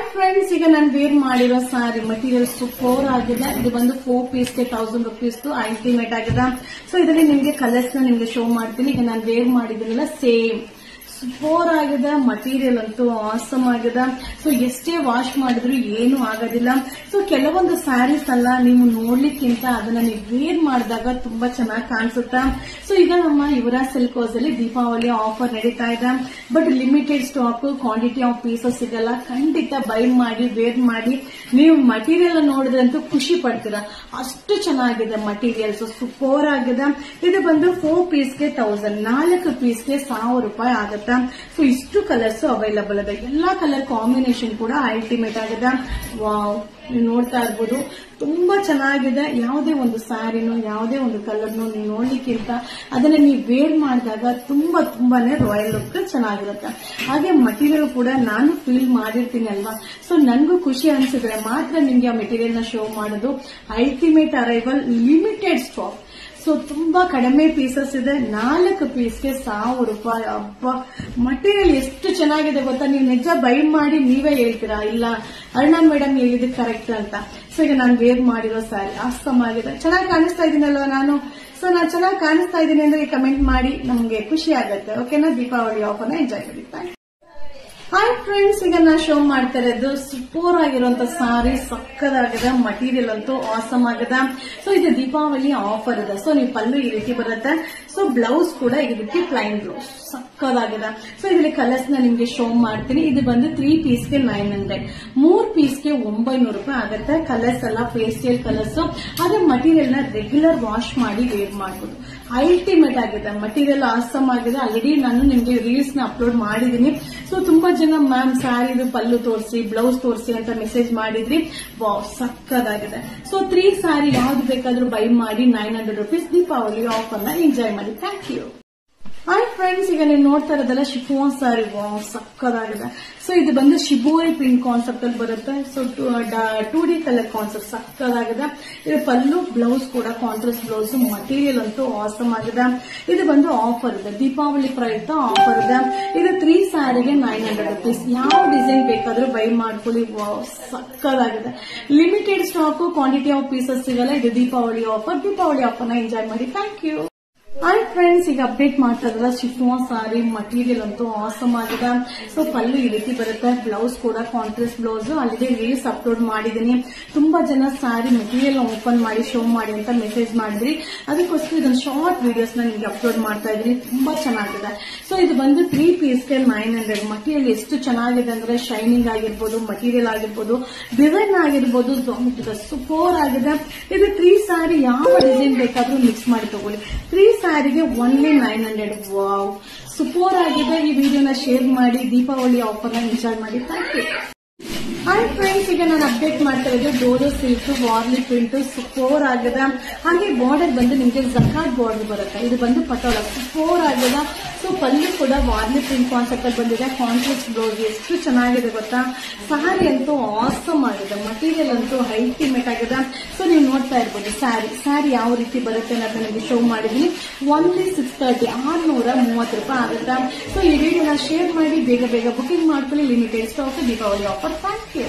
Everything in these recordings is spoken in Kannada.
ಫ್ರೆಂಡ್ಸ್, ಈಗ ನಾನು ವೇರ್ ಮಾಡಿರೋ ಸಾರಿ ಮಟೀರಿಯಲ್ ಸೂಪರ್ ಆಗಿದೆ. ಇದು ಬಂದು 4 ಪೀಸ್ಗೆ 1000 rupees ಅಲ್ಟಿಮೇಟ್ ಆಗಿದೆ. ಸೊ ಇದರಲ್ಲಿ ನಿಮ್ಗೆ ಕಲರ್ಸ್ ನ ನಿಮ್ಗೆ ಶೋ ಮಾಡ್ತೀನಿ. ಈಗ ನಾನು ವೇರ್ ಮಾಡಿದ್ರಲ್ಲ ಸೇಮ್ ಸೂಪರ್ ಆಗಿದೆ. ಮಟೀರಿಯಲ್ ಅಂತೂ ಆಸಮ್ ಆಗಿದೆ. ಸೊ ಎಷ್ಟೇ ವಾಶ್ ಮಾಡಿದ್ರು ಏನು ಆಗೋದಿಲ್ಲ. ಸೊ ಕೆಲವೊಂದು ಸ್ಯಾರೀಸ್ ಅಲ್ಲ, ನೀವು ನೋಡ್ಲಿಕ್ಕಿಂತ ಅದನ್ನ ನೀವು ವೇರ್ ಮಾಡಿದಾಗ ತುಂಬಾ ಚೆನ್ನಾಗಿ ಕಾಣಿಸುತ್ತೆ. ಸೊ ಈಗ ನಮ್ಮ ಯುವರಾಜ್ ಸಿಲ್ಕ್ ಹೌಸ್ ಅಲ್ಲಿ ದೀಪಾವಳಿ ಆಫರ್ ನಡೀತಾ ಇದೆ. But limited stock, quantity of pieces ಸಿಗಲ್ಲ. ಖಂಡಿತ ಬೈ ಮಾಡಿ ವೇರ್ ಮಾಡಿ ನೀವು ಮಟೀರಿಯಲ್ ನೋಡಿದ್ರಂತೂ ಖುಷಿ ಪಡ್ತೀರಾ. ಅಷ್ಟು ಚೆನ್ನಾಗಿದೆ ಮಟೀರಿಯಲ್ಸ್, ಸೂಪರ್ ಆಗಿದೆ. ಇದು ಬಂದು 4 ಪೀಸ್ಗೆ 1000, 4 ಪೀಸ್ಗೆ 1000 ರೂಪಾಯಿ ಆಗುತ್ತೆ. ಸೊ ಇಷ್ಟು ಕಲರ್ಸ್ ಅವೈಲಬಲ್ ಇದೆ. ಎಲ್ಲಾ ಕಲರ್ ಕಾಂಬಿನೇಷನ್ ಕೂಡ ಅಲ್ಟಿಮೇಟ್ ಆಗಿದೆ. ವಾವ್, ನೀವು ನೋಡ್ತಾ ಇರ್ಬೋದು, ತುಂಬಾ ಚೆನ್ನಾಗಿದೆ. ಯಾವುದೇ ಒಂದು ಸ್ಯಾರಿನೋ ಯಾವುದೇ ಒಂದು ಕಲರ್ನು ನೀವು ನೋಡ್ಲಿಕ್ಕಿಂತ ಅದನ್ನ ನೀವು ವೇರ್ ಮಾಡಿದಾಗ ತುಂಬಾನೇ ರಾಯಲ್ ಲುಕ್ ಚೆನ್ನಾಗಿರುತ್ತೆ. ಹಾಗೆ ಮಟೀರಿಯಲ್ ಕೂಡ ನಾನು ಫೀಲ್ ಮಾಡಿರ್ತೀನಿ ಅಲ್ವಾ. ಸೊ ನನಗೂ ಖುಷಿ ಅನ್ಸಿದ್ರೆ ಮಾತ್ರ ನಿಮ್ಗೆ ಆ ಮೆಟೀರಿಯಲ್ ನ ಶೋ ಮಾಡೋದು. Ultimate arrival, limited stock. So ತುಂಬಾ ಕಡಿಮೆ ಪೀಸಸ್ ಇದೆ. 4 ಪೀಸ್ಗೆ 1000 ರೂಪಾಯಿ. ಹಬ್ಬ, ಮಟೀರಿಯಲ್ ಎಷ್ಟು ಚೆನ್ನಾಗಿದೆ ಗೊತ್ತಾ. ನೀವು ನಿಜ ಬೈ ಮಾಡಿ ನೀವೇ ಹೇಳ್ತೀರಾ, ಇಲ್ಲ ಅರುಣಾ ಮೇಡಮ್ ಹೇಳಿದ್ದು ಕರೆಕ್ಟ್ ಅಂತ. ಸೊ ಈಗ ನಾನು ವೇರ್ ಮಾಡಿರೋ ಸ್ಯಾರಿ ಆಸಮ್ ಆಗಿದೆ. ಚೆನ್ನಾಗಿ ಕಾಣಿಸ್ತಾ ಇದೀನಲ್ವಾ ನಾನು? ಸೊ ನಾನು ಚೆನ್ನಾಗಿ ಕಾಣಿಸ್ತಾ ಇದ್ದೀನಿ ಅಂದ್ರೆ ಕಮೆಂಟ್ ಮಾಡಿ, ನಮ್ಗೆ ಖುಷಿ ಆಗುತ್ತೆ. ಓಕೆನಾ? ದೀಪಾವಳಿ ಆಫರ್ನ ಎಂಜಾಯ್ ಮಾಡಿ. ಹಾಯ್ ಫ್ರೆಂಡ್ಸ್, ಈಗ ನಾನು ಶೋ ಮಾಡ್ತಾ ಇರೋದು ಸೂಪರ್ ಆಗಿರುವಂತ ಸಾರಿ. ಸಕ್ಕದಾಗಿದೆ. ಮಟೀರಿಯಲ್ ಅಂತೂ ಆಸಮ್ ಆಗಿದೆ. ಸೊ ಇದು ದೀಪಾವಳಿ ಆಫರ್ ಇದೆ. ಸೊ ನೀವು ಪಲ್ಲು ಈ ರೀತಿ ಬರುತ್ತೆ. ಸೊ ಬ್ಲೌಸ್ ಕೂಡ ಈ ರೀತಿ ಪ್ಲೈನ್ ಬ್ಲೌಸ್ ಸಕ್ಕದಾಗಿದೆ. ಸೊ ಇದರಲ್ಲಿ ಕಲರ್ಸ್ ನ ನಿಮ್ಗೆ ಶೋ ಮಾಡ್ತೀನಿ. ಇದು ಬಂದು 3 ಪೀಸ್ಗೆ 900, 3 ಪೀಸ್ಗೆ 900 ರೂಪಾಯಿ ಆಗುತ್ತೆ. ಕಲರ್ಸ್ ಎಲ್ಲ ಫೇಶಿಯಲ್ ಕಲರ್ಸ್. ಹಾಗೆ ಮಟೀರಿಯಲ್ ನ ರೆಗ್ಯುಲರ್ ವಾಶ್ ಮಾಡಿ ವೇರ್ ಮಾಡಬಹುದು. ಅಲ್ಟಿಮೇಟ್ ಆಗಿದೆ. ಮಟೀರಿಯಲ್ ಆಸಮ್ ಆಗಿದೆ. ಆಲ್ರೆಡಿ ನಾನು ನಿಮ್ಗೆ ರೀಲ್ಸ್ ನ ಅಪ್ಲೋಡ್ ಮಾಡಿದೀನಿ. ಸೊ ತುಂಬಾ ಜನ ಮ್ಯಾಮ್ ಸ್ಯಾರಿದು ಪಲ್ಲು ತೋರಿಸಿ, ಬ್ಲೌಸ್ ತೋರಿಸಿ ಅಂತ ಮೆಸೇಜ್ ಮಾಡಿದ್ರಿ. ವಾವ್, ಸಕ್ಕದಾಗಿದೆ. ಸೊ 3 ಸ್ಯಾರಿ ಯಾವ್ದು ಬೇಕಾದ್ರೂ ಬೈ ಮಾಡಿ 900 ರೂಪೀಸ್ ದೀಪಾವಳಿ ಆಫರ್ ನ ಎಂಜಾಯ್ ಮಾಡಿ. Thank you. ಹಾಯ್ ಫ್ರೆಂಡ್ಸ್, ಈಗ ನೀವು ನೋಡ್ತಾ ಇರೋದಲ್ಲ ಶಿಫಾನ್ ಸ್ಯಾರಿ. ವಾವ್, ಸಕ್ಕದಾಗಿದೆ. ಸೊ ಇದು ಬಂದು ಶಿಬೋರಿ ಪ್ರಿಂಟ್ ಕಾನ್ಸೆಪ್ಟ್ ಅಲ್ಲಿ ಬರುತ್ತೆ. ಸೊ 2D ಕಲರ್ ಕಾನ್ಸೆಪ್ಟ್ ಸಕ್ಕದಾಗಿದೆ. ಇದು ಪಲ್ಲು, ಬ್ಲೌಸ್ ಕೂಡ ಕಾಂಟ್ರಾಸ್ಟ್ ಬ್ಲೌಸ್. ಮಟೀರಿಯಲ್ ಅಂತೂ ಆಸಮ್ ಆಗಿದೆ. ಇದು ಬಂದು ಆಫರ್ ಇದೆ, ದೀಪಾವಳಿ ಪ್ರಯುಕ್ತ ಆಫರ್ ಇದೆ. ಇದು 3 ಸ್ಯಾರಿಗೆ 900 ರೂಪೀಸ್. ಯಾವ ಡಿಸೈನ್ ಬೇಕಾದ್ರೂ ಬೈ ಮಾಡ್ಕೊಳ್ಳಿ. ವಾವ್, ಸಕ್ಕದಾಗಿದೆ. Limited stock, quantity of pieces ಸಿಗಲ್ಲ. ಇದು ದೀಪಾವಳಿ ಆಫರ್. ದೀಪಾವಳಿ ಆಫರ್ನ ಎಂಜಾಯ್ ಮಾಡಿ. Thank you. ಹಾಯ್ ಫ್ರೆಂಡ್ಸ್, ಈಗ ಅಪ್ಡೇಟ್ ಮಾಡ್ತಾ ಇದ್ರಲ್ಲ ಶಿಫಾನ್ ಸಾರಿ. ಮಟೀರಿಯಲ್ ಅಂತೂ ಆಸಮ್ ಆಗಿದೆ. ಸೊ ಪಲ್ಲು ಈ ರೀತಿ ಬರುತ್ತೆ. ಬ್ಲೌಸ್ ಕೂಡ ಕಾಂಟ್ರಾಸ್ಟ್ ಬ್ಲೌಸ್. ಅಲ್ಲಿಗೆ ರೀಲ್ಸ್ ಅಪ್ಲೋಡ್ ಮಾಡಿದೀನಿ. ತುಂಬಾ ಜನ ಸಾರಿ ಮೆಟೀರಿಯಲ್ ಓಪನ್ ಮಾಡಿ ಶೋ ಮಾಡಿ ಅಂತ ಮೆಸೇಜ್ ಮಾಡಿದ್ರಿ. ಅದಕ್ಕೋಸ್ಕರ ಇದೊಂದು ಶಾರ್ಟ್ ವಿಡಿಯೋಸ್ ನ ನಿಮ್ಗೆ ಅಪ್ಲೋಡ್ ಮಾಡ್ತಾ ಇದ್ದೀನಿ. ತುಂಬಾ ಚೆನ್ನಾಗಿದೆ. ಸೊ ಇದು ಬಂದು 3 ಪೀಸ್ಗೆ 900. ಮಟೀರಿಯಲ್ ಎಷ್ಟು ಚೆನ್ನಾಗಿದೆ ಅಂದ್ರೆ ಶೈನಿಂಗ್ ಆಗಿರ್ಬೋದು, ಮಟೀರಿಯಲ್ ಆಗಿರ್ಬೋದು, ಡಿಸೈನ್ ಆಗಿರ್ಬೋದು, ಸೂಪರ್ ಆಗಿದೆ. ಇದು 3 ಸ್ಯಾರಿ ಯಾವ ಡಿಸೈನ್ ಬೇಕಾದ್ರೂ ಮಿಕ್ಸ್ ಮಾಡಿ ತಗೊಳ್ಳಿ. 3 ಸ್ಯಾರಿಗೆ ಓನ್ಲಿ 900. ವಾವ್, ಸೂಪರ್ ಆಗಿದೆ. ಈ ವಿಡಿಯೋನ ಶೇರ್ ಮಾಡಿ, ದೀಪಾವಳಿ ಆಫರ್ನ ಎಂಜಾಯ್ ಮಾಡಿ. Thank you. ಹಾಯ್ ಫ್ರೆಂಡ್ಸ್, ಈಗ ನಾನು ಅಪ್ಡೇಟ್ ಮಾಡ್ತಾ ಇರೋದು ಡೋರೋ ಸಿಲ್ಕ್ ವಾರ್ಲಿ ಪ್ರಿಂಟ್. ಸೂಪರ್ ಆಗಿದೆ. ಹಾಗೆ ಬಾರ್ಡರ್ ಬಂದು ನಿಮಗೆ ಜಕಾಟ್ ಬಾರ್ಡರ್ ಬರುತ್ತೆ. ಇದು ಬಂದು ಪಟೋಳ ಸೂಪರ್ ಆಗಿದೆ. ಸೊ ಪಲ್ಲು ಕೂಡ ವಾರ್ಲಿ ಪ್ರಿಂಟ್ ಕಾನ್ಸೆಪ್ಟ್ ಅಲ್ಲಿ ಬಂದಿದೆ. ಕಾಂಟ್ರಾಸ್ಟ್ ಬ್ಲೌಸ್ ಎಷ್ಟು ಚೆನ್ನಾಗಿದೆ ಗೊತ್ತಾ. ಸಾರಿ ಅಂತೂ ಆಸಮ್ ಆಗಿದೆ. ಮಟೀರಿಯಲ್ ಅಂತೂ ಅಲ್ಟಿಮೇಟ್ ಆಗಿದೆ. ಸೊ ನೀವು ನೋಡ್ತಾ ಇರ್ಬೋದು ಸ್ಯಾರಿ ಯಾವ ರೀತಿ ಬರುತ್ತೆ ಅನ್ನೋದನ್ನ ನಿಮಗೆ ಶೋ ಮಾಡಿದೀನಿ. ಓನ್ಲಿ 630, 630 ರೂಪಾಯಿ ಆಗುತ್ತೆ. ಸೊ ಈ ವಿಡಿಯೋನ ಶೇರ್ ಮಾಡಿ, ಬೇಗ ಬುಕಿಂಗ್ ಮಾಡ್ಕೊಳ್ಳಿ. Limited stock, Deepavali offer. Thank you.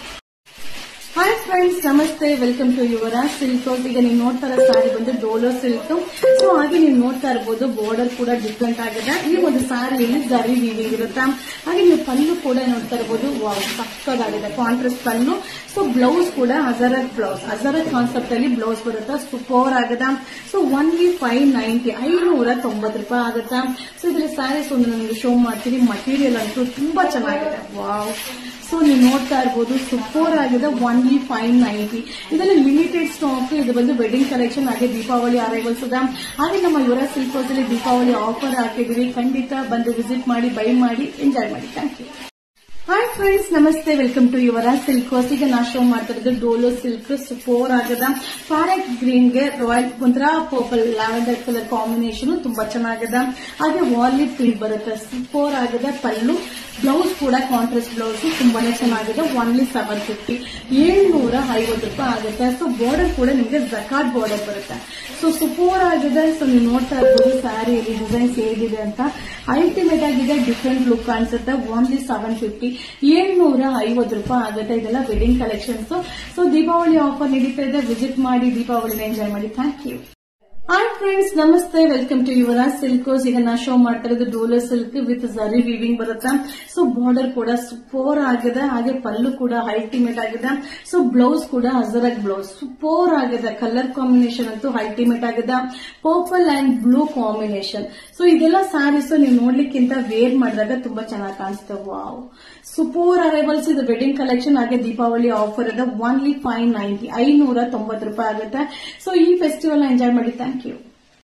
Hi friends, ನಮಸ್ತೆ. Welcome to Yuvaraj silk house. ಈಗ ನೀವು ನೋಡ್ತಾ ಇರೋ ಸಾರಿ ಬಂದು ಡೋಲೋ ಸಿಲ್ಕ್. ಸೊ ಹಾಗೆ ನೀವು ನೋಡ್ತಾ ಇರಬಹುದು ಬಾರ್ಡರ್ ಕೂಡ ಡಿಫ್ರೆಂಟ್ ಆಗಿದೆ. ಈ ಒಂದು ಸಾರಿಯಲ್ಲಿ ಜರಿ ವೀವಿಂಗ್ ಇರುತ್ತೆ. ಹಾಗೆ ನೀವು ಪಲ್ಲು ಕೂಡ ನೋಡ್ತಾ ಇರಬಹುದು. ವಾವ್, ಸಕ್ಕದಾಗಿದೆ. ಕಾಂಟ್ರಾಸ್ಟ್ ಪಲ್ಲು. ಸೊ ಬ್ಲೌಸ್ ಕೂಡ ಹಜರತ್ ಬ್ಲೌಸ್, ಹಜರತ್ ಕಾನ್ಸೆಪ್ಟ್ ಅಲ್ಲಿ ಬ್ಲೌಸ್ ಬರುತ್ತೆ. ಸೂಪರ್ ಆಗಿದೆ. ಸೊ ಓನ್ಲಿ 590, 590 ರೂಪಾಯಿ ಆಗುತ್ತೆ. ಸೊ ಇದ್ರಲ್ಲಿ ಸ್ಯಾರೀಸ್ ಒಂದು ನನಗೆ ಶೋ ಮಾಡ್ತೀನಿ. ಮಟೀರಿಯಲ್ ಅಂತೂ ತುಂಬಾ ಚೆನ್ನಾಗಿದೆ. ವಾವ್, ಸೊ ನೀವು ನೋಡ್ತಾ ಇರಬಹುದು ಸೂಪರ್ ಆಗಿದೆ. ಓನ್ಲಿ 590. ಇದರಲ್ಲಿ ಲಿಮಿಟೆಡ್ ಸ್ಟಾಕ್. ಇದು ಬಂದು ವೆಡ್ಡಿಂಗ್ ಕಲೆಕ್ಷನ್. ಹಾಗೆ ದೀಪಾವಳಿ ಅರೈವಲ್ಸ್ ಇದೆ. ಹಾಗೆ ನಮ್ಮ ಯುವರಾಜ್ ಸಿಲ್ಕ್ ಹೌಸ್ ಅಲ್ಲಿ ದೀಪಾವಳಿ ಆಫರ್ ಹಾಕಿದೀವಿ. ಖಂಡಿತ ಬಂದು ವಿಸಿಟ್ ಮಾಡಿ, ಬೈ ಮಾಡಿ, ಎಂಜಾಯ್ ಮಾಡಿ. Thank you. ಹಾಯ್ ಫ್ರೆಂಡ್ಸ್, ನಮಸ್ತೆ. Welcome to Yuvaraj silk house. ಈಗ ನಾ ಶೋ ಮಾಡ್ತಾ ಇರೋದು ಡೋಲೋ ಸಿಲ್ಕ್. ಸೂಪರ್ ಆಗಿದೆ. ಪ್ಯಾರೆಟ್ ಗ್ರೀನ್ ಗೆ ರಾಯಲ್ ಒಂಥರ ಪರ್ಪಲ್ ಲ್ಯಾವೆಂಡರ್ ಕಲರ್ ಕಾಂಬಿನೇಷನ್ ತುಂಬಾ ಚೆನ್ನಾಗಿದೆ. ಹಾಗೆ ವಾಲಿ ಪ್ರಿಂಟ್ ಬರುತ್ತೆ. ಸೂಪರ್ ಆಗಿದೆ. ಪಲ್ಲು ಬ್ಲೌಸ್ ಕೂಡ ಕಾಂಟ್ರಾಸ್ಟ್ ಬ್ಲೌಸ್ ತುಂಬಾನೇ ಚೆನ್ನಾಗಿದೆ. ಓನ್ಲಿ 750 750 ರೂಪಾಯಿ ಆಗುತ್ತೆ. ಸೊ ಬಾರ್ಡರ್ ಕೂಡ ನಿಮಗೆ ಜಕಾಟ್ ಬಾರ್ಡರ್ ಬರುತ್ತೆ. ಸೊ ಸೂಪರ್ ಆಗಿದೆ. ಸೊ ನೀವು ನೋಡ್ತಾ ಇರ್ಬೋದು ಸ್ಯಾರಿಯಲ್ಲಿ ಡಿಸೈನ್ಸ್ ಹೇಗಿದೆ ಅಂತ. ಅಲ್ಟಿಮೇಟ್ ಆಗಿದೆ, ಡಿಫ್ರೆಂಟ್ ಲುಕ್ ಕಾಣಿಸುತ್ತೆ. ಓನ್ಲಿ 750 750 ರೂಪಾಯಿ ಆಗುತ್ತೆ. ಇದೆಲ್ಲ wedding collections. So Deepavali offer ನಡೀತಾ ಇದೆ, ವಿಸಿಟ್ ಮಾಡಿ, ದೀಪಾವಳಿನ ಎಂಜಾಯ್ ಮಾಡಿ. Thank you. ಹಾಯ್ ಫ್ರೆಂಡ್ಸ್, ನಮಸ್ತೆ, ವೆಲ್ಕಮ್ ಟು ಯುವರಾಜ್ ಸಿಲ್ಕೋಸ್. ಈಗ ನಾ ಶೋ ಮಾಡ್ತಾ ಇರೋದು ಡೋಲರ್ ಸಿಲ್ಕ್ ವಿತ್ ಝರಿ ವೀವಿಂಗ್ ಬರುತ್ತೆ. ಸೊ ಬಾರ್ಡರ್ ಕೂಡ ಸೂಪರ್ ಆಗಿದೆ, ಹಾಗೆ ಪಲ್ಲು ಕೂಡ ಅಲ್ಟಿಮೇಟ್ ಆಗಿದೆ. ಸೊ ಬ್ಲೌಸ್ ಕೂಡ ಅಜರಕ್ ಬ್ಲೌಸ್ ಸೂಪರ್ ಆಗಿದೆ. ಕಲರ್ ಕಾಂಬಿನೇಷನ್ ಅಂತೂ ಅಲ್ಟಿಮೇಟ್ ಆಗಿದೆ. Purple and blue combination. So ಇದೆಲ್ಲ ಸ್ಯಾರೀಸ್ ನೀವು ನೋಡ್ಲಿಕ್ಕಿಂತ ವೇರ್ ಮಾಡಿದಾಗ ತುಂಬಾ ಚೆನ್ನಾಗಿ ಕಾಣಿಸ್ತವೆ. Wow, super arrivals. ಇದು ವೆಡ್ಡಿಂಗ್ ಕಲೆಕ್ಷನ್, ಹಾಗೆ ದೀಪಾವಳಿ ಆಫರ್ ಇದೆ. ಓನ್ಲಿ 590 590 ರೂಪಾಯಿ ಆಗುತ್ತೆ. ಸೊ ಈ ಫೆಸ್ಟಿವಲ್ ಎಂಜಾಯ್ ಮಾಡಿ. Thank you.